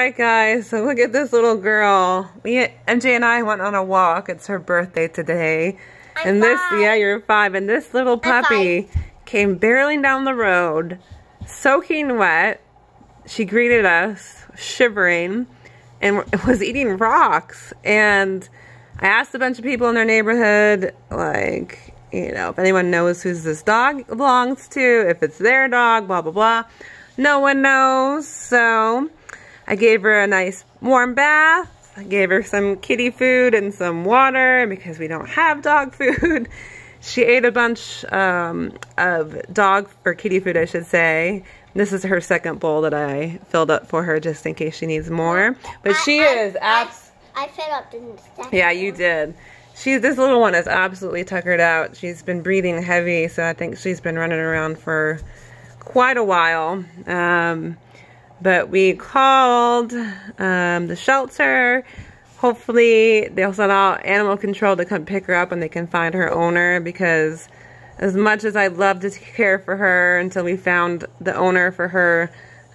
Alright guys, so look at this little girl. MJ and I went on a walk. It's her birthday today. I'm 5. Yeah, you're 5. And this little puppy came barreling down the road, soaking wet. She greeted us, shivering, and was eating rocks. And I asked a bunch of people in their neighborhood, like, you know, if anyone knows who this dog belongs to, if it's their dog, blah, blah, blah. No one knows, so I gave her a nice warm bath. I gave her some kitty food and some water because we don't have dog food. She ate a bunch of dog or kitty food, I should say. This is her second bowl that I filled up for her just in case she needs more. But I filled up the second. Yeah, you did. This little one is absolutely tuckered out. She's been breathing heavy, so I think she's been running around for quite a while. But we called the shelter. Hopefully they'll send out animal control to come pick her up and they can find her owner, because as much as I'd love to care for her until we found the owner for her,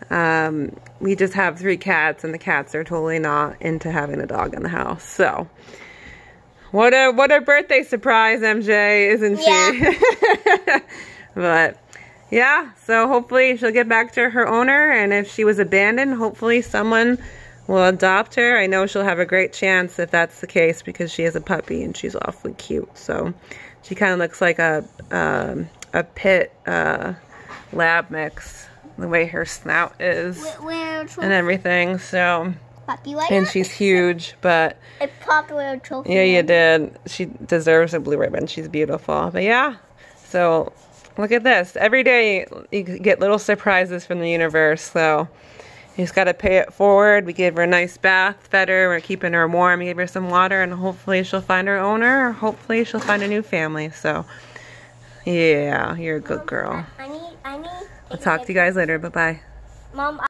we just have 3 cats and the cats are totally not into having a dog in the house. So what a birthday surprise, MJ, isn't she? Yeah. But yeah, so hopefully she'll get back to her owner, and if she was abandoned, hopefully someone will adopt her. I know she'll have a great chance if that's the case, because she is a puppy and she's awfully cute. So she kind of looks like a pit lab mix, the way her snout is and everything. So, and she's huge, but I popped a little trophy. Yeah, you did. She deserves a blue ribbon. She's beautiful. But yeah, so look at this. Every day you get little surprises from the universe, so you just got to pay it forward. We gave her a nice bath, fed her, we're keeping her warm, we gave her some water, and hopefully she'll find her owner, or hopefully she'll find a new family. So yeah, you're a good girl. I need I'll talk to you guys later. Bye-bye. Mom,